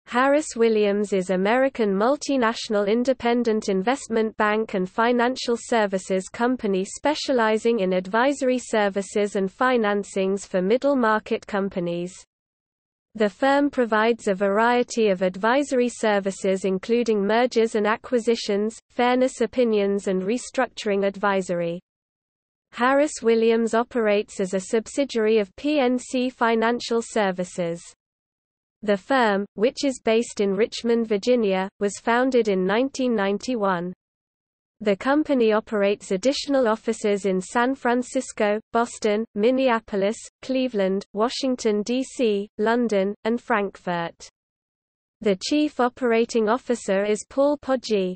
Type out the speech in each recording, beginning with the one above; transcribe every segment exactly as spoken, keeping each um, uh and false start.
Harris-Williams is American multinational independent investment bank and financial services company specializing in advisory services and financings for middle-market companies. The firm provides a variety of advisory services including mergers and acquisitions, fairness opinions and restructuring advisory. Harris-Williams operates as a subsidiary of P N C Financial Services. The firm, which is based in Richmond, Virginia, was founded in nineteen ninety-one. The company operates additional offices in San Francisco, Boston, Minneapolis, Cleveland, Washington, D C, London, and Frankfurt. The chief operating officer is Paul Poggi.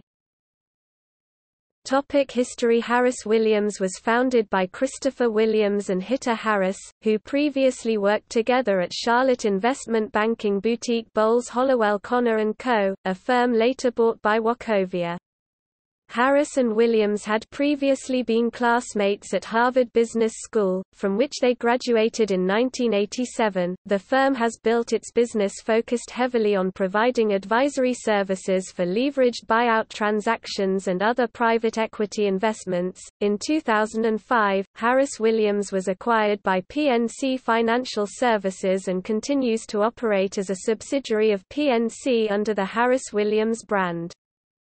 Topic History Harris-Williams was founded by Christopher Williams and Hitta Harris, who previously worked together at Charlotte investment banking boutique Bowles Hollowell Connor and Co., a firm later bought by Wachovia. Harris and Williams had previously been classmates at Harvard Business School, from which they graduated in nineteen eighty-seven. The firm has built its business focused heavily on providing advisory services for leveraged buyout transactions and other private equity investments. In two thousand five, Harris-Williams was acquired by P N C Financial Services and continues to operate as a subsidiary of P N C under the Harris-Williams brand.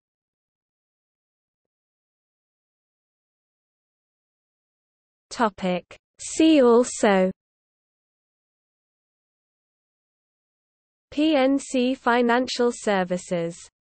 Topic. See also: P N C Financial Services